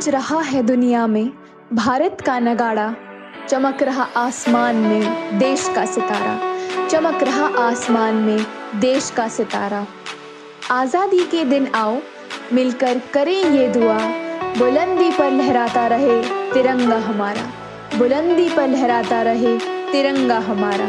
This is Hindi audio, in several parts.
गूंज रहा है दुनिया में भारत का नगाड़ा, चमक रहा आसमान में देश का सितारा, चमक रहा आसमान में देश का सितारा। आज़ादी के दिन आओ मिलकर करें ये दुआ, बुलंदी पर लहराता रहे तिरंगा हमारा, बुलंदी पर लहराता रहे तिरंगा हमारा।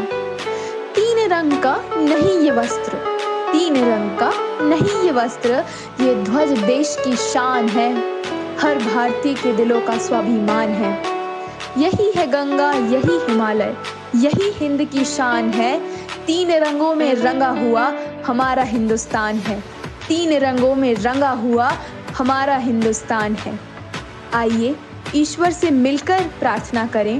तीन रंग का नहीं ये वस्त्र, तीन रंग का नहीं ये वस्त्र, ये ध्वज देश की शान है, हर भारतीय के दिलों का स्वाभिमान है। यही है गंगा, यही हिमालय, यही हिंद की शान है। तीन रंगों में रंगा हुआ हमारा हिंदुस्तान है, तीन रंगों में रंगा हुआ हमारा हिंदुस्तान है। आइए ईश्वर से मिलकर प्रार्थना करें,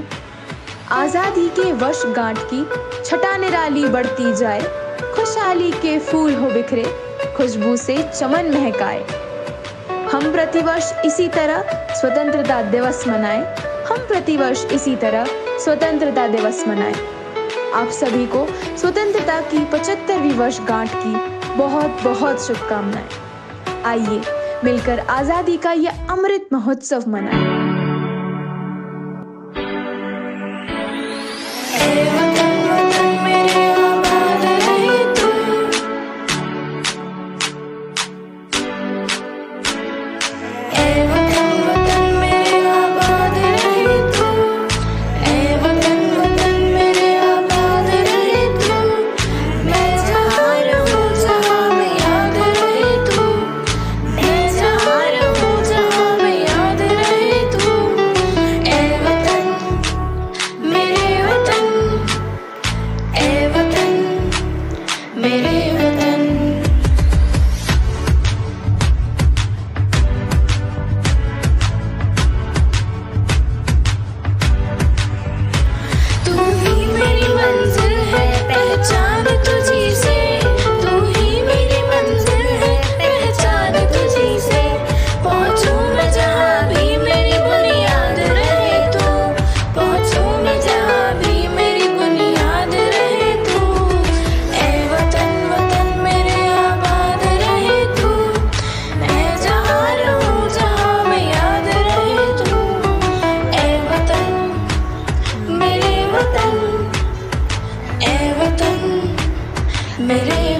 आज़ादी के वर्षगांठ की छटा निराली बढ़ती जाए, खुशहाली के फूल हो बिखरे, खुशबू से चमन महकाए। हम प्रतिवर्ष इसी तरह स्वतंत्रता दिवस मनाएं, हम प्रतिवर्ष इसी तरह स्वतंत्रता दिवस मनाएं। आप सभी को स्वतंत्रता की 75वीं वर्षगांठ की बहुत बहुत शुभकामनाएं। आइए मिलकर आज़ादी का यह अमृत महोत्सव मनाएं। मेरे